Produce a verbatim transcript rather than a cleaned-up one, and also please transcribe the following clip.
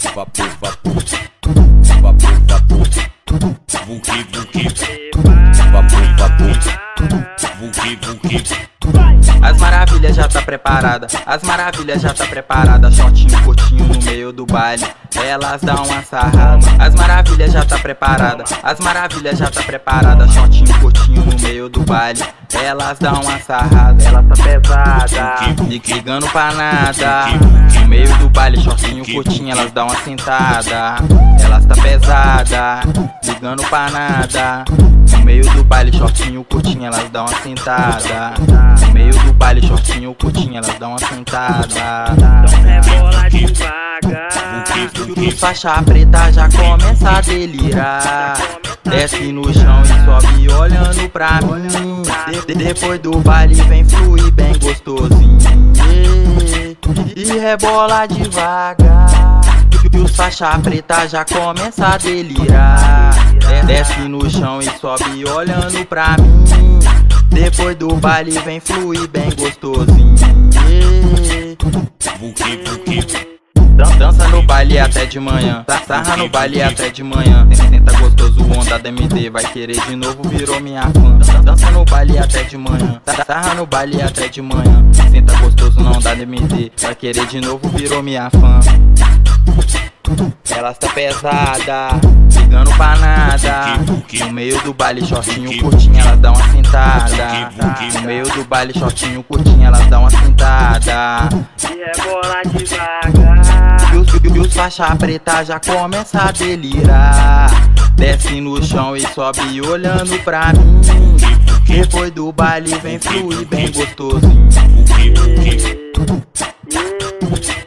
vapor, vapor, vapor, vapor, vulque, vulque, vapor, vapor, vulque, vulque. As maravilhas já tá preparada, as maravilhas já tá preparada. Shortinho curtinho no meio do baile, elas dão uma sarrada. As maravilhas já tá preparada, as maravilhas já tá preparada. Shortinho curtinho no meio do baile, elas dão uma sarrada. Ela tá pesada, ligando pra nada. No meio do baile, shortinho curtinho, elas dão uma sentada. Elas tá pesada, ligando pra nada. No meio do baile, shortinho curtinho, elas dão uma sentada. No meio do baile, shortinho curtinho, elas dão uma sentada. Então rebola devagar. Os faixa preta já começa a delirar. Desce no chão e sobe olhando pra mim. De depois do baile vem fluir bem gostosinho. E rebola devagar. E os faixa preta já começa a delirar. Desce no chão e sobe olhando pra mim. Depois do baile vem fluir bem gostosinho. Vulque, vulque. Dança no baile até de manhã, sarra no baile até de manhã. Senta gostoso, onda da M D, vai querer de novo, virou minha fã. Dança no baile até de manhã, sarra no baile até de manhã. Senta gostoso, não dá da M D, vai querer de novo, virou minha fã. Elas tá pesada, ligando pra nada. No meio do baile, shortinho curtinho, elas dão uma sentada. No meio do baile, shortinho curtinho, elas dão uma sentada. E rebola devagar. E os, e os faixa preta já começa a delirar. Desce no chão e sobe olhando pra mim. Depois do baile vem fluir bem gostosinho. Vulque, vulque.